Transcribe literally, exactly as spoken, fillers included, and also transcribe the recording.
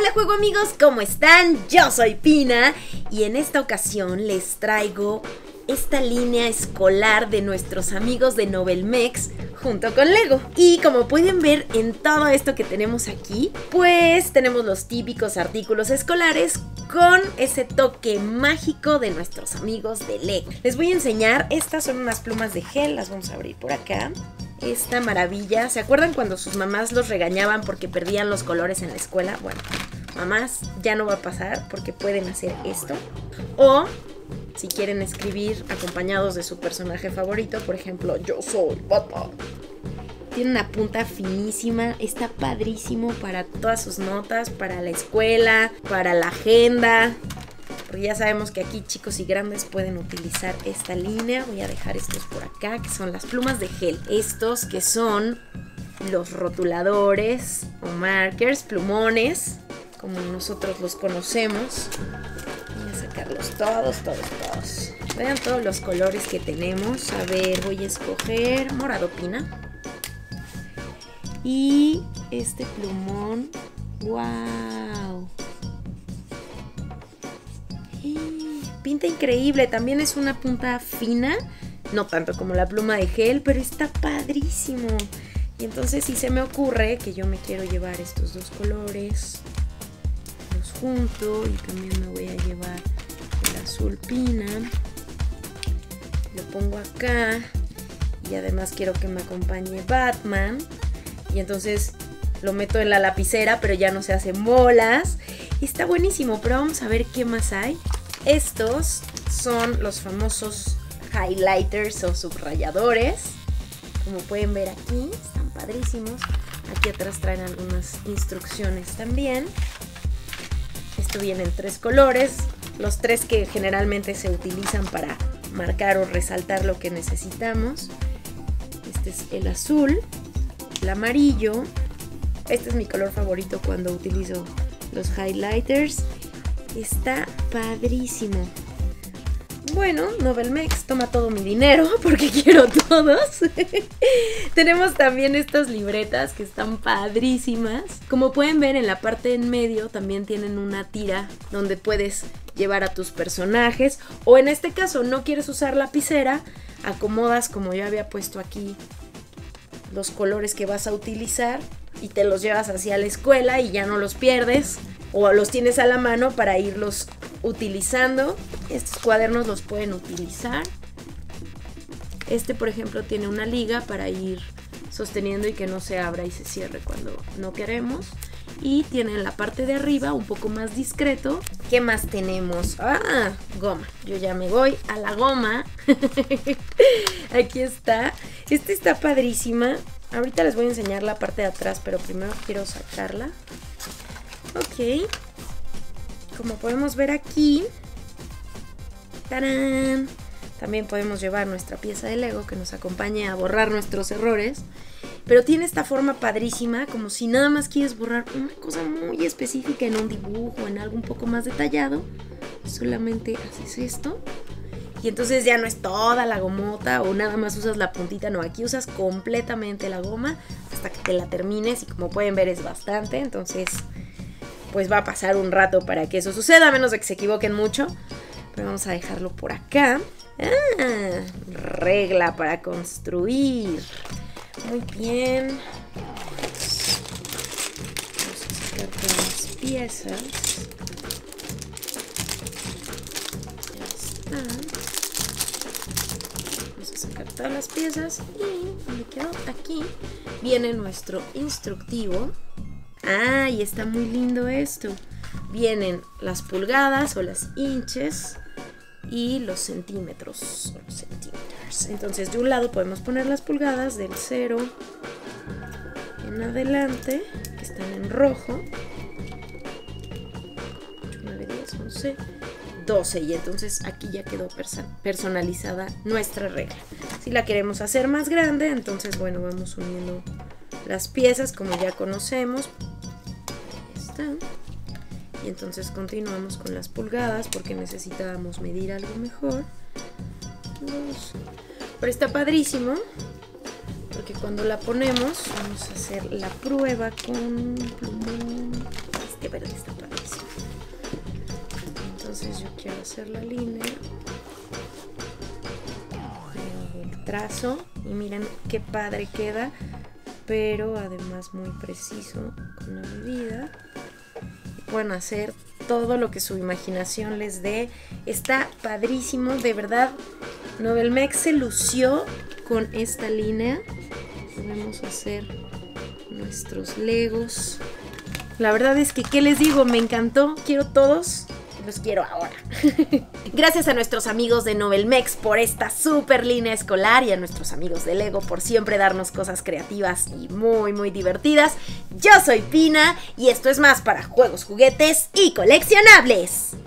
Hola juego amigos, ¿cómo están? Yo soy Pina y en esta ocasión les traigo esta línea escolar de nuestros amigos de Novelmex junto con Lego. Y como pueden ver en todo esto que tenemos aquí, pues tenemos los típicos artículos escolares con ese toque mágico de nuestros amigos de Lego. Les voy a enseñar, estas son unas plumas de gel, las vamos a abrir por acá. Esta maravilla, ¿se acuerdan cuando sus mamás los regañaban porque perdían los colores en la escuela? Bueno, mamás, ya no va a pasar porque pueden hacer esto. O si quieren escribir acompañados de su personaje favorito, por ejemplo, yo soy Batman. Tiene una punta finísima, está padrísimo para todas sus notas, para la escuela, para la agenda. Porque ya sabemos que aquí chicos y grandes pueden utilizar esta línea. Voy a dejar estos por acá, que son las plumas de gel. Estos que son los rotuladores o markers, plumones, como nosotros los conocemos. Voy a sacarlos todos, todos, todos. Vean todos los colores que tenemos. A ver, voy a escoger morado pina. Y este plumón, wow. Pinta increíble, también es una punta fina, no tanto como la pluma de gel, pero está padrísimo. Y entonces si se me ocurre que yo me quiero llevar estos dos colores, los junto y también me voy a llevar el azul pina, lo pongo acá y además quiero que me acompañe Batman y entonces lo meto en la lapicera pero ya no se hacen bolas. Está buenísimo, pero vamos a ver qué más hay. Estos son los famosos highlighters o subrayadores. Como pueden ver aquí, están padrísimos. Aquí atrás traen algunas instrucciones también. Esto viene en tres colores. Los tres que generalmente se utilizan para marcar o resaltar lo que necesitamos. Este es el azul, el amarillo. Este es mi color favorito cuando utilizo los highlighters. Está padrísimo. Bueno, Novelmex toma todo mi dinero porque quiero todos. Tenemos también estas libretas que están padrísimas. Como pueden ver en la parte en medio también tienen una tira donde puedes llevar a tus personajes. O en este caso no quieres usar lapicera, acomodas como yo había puesto aquí los colores que vas a utilizar y te los llevas hacia la escuela y ya no los pierdes. O los tienes a la mano para irlos utilizando. Estos cuadernos los pueden utilizar. Este, por ejemplo, tiene una liga para ir sosteniendo y que no se abra y se cierre cuando no queremos. Y tiene en la parte de arriba un poco más discreto. ¿Qué más tenemos? ¡Ah! Goma. Yo ya me voy a la goma. Aquí está. Esta está padrísima. Ahorita les voy a enseñar la parte de atrás, pero primero quiero sacarla. Ok, como podemos ver aquí, ¡tarán!, también podemos llevar nuestra pieza de Lego que nos acompañe a borrar nuestros errores. Pero tiene esta forma padrísima, como si nada más quieres borrar una cosa muy específica en un dibujo, en algo un poco más detallado. Solamente haces esto y entonces ya no es toda la gomota o nada más usas la puntita, no, aquí usas completamente la goma hasta que te la termines y como pueden ver es bastante, entonces pues va a pasar un rato para que eso suceda, a menos de que se equivoquen mucho. Pero vamos a dejarlo por acá. Ah, regla para construir. Muy bien. Vamos a sacar todas las piezas. Ya está. Vamos a sacar todas las piezas. Y donde quedó aquí viene nuestro instructivo. Ah, y está muy lindo esto. Vienen las pulgadas o las inches y los centímetros, o los centímetros. Entonces de un lado podemos poner las pulgadas del cero en adelante, que están en rojo. ocho, nueve, diez, once, doce. Y entonces aquí ya quedó perso- personalizada nuestra regla. Si la queremos hacer más grande, entonces bueno, vamos uniendo las piezas como ya conocemos. Ahí están. Y entonces continuamos con las pulgadas porque necesitábamos medir algo mejor. Dos. Pero está padrísimo porque cuando la ponemos vamos a hacer la prueba con plumón, este verde está padrísimo. Entonces yo quiero hacer la línea, el trazo y miren qué padre queda, pero además muy preciso con la medida. Pueden hacer todo lo que su imaginación les dé. Está padrísimo, de verdad. Novelmex se lució con esta línea. Podemos hacer nuestros Legos. La verdad es que, ¿qué les digo? Me encantó. Quiero todos. Los quiero ahora. Gracias a nuestros amigos de Novelmex por esta super línea escolar y a nuestros amigos de Lego por siempre darnos cosas creativas y muy muy divertidas. Yo soy Pina y esto es Más para Juegos, Juguetes y Coleccionables.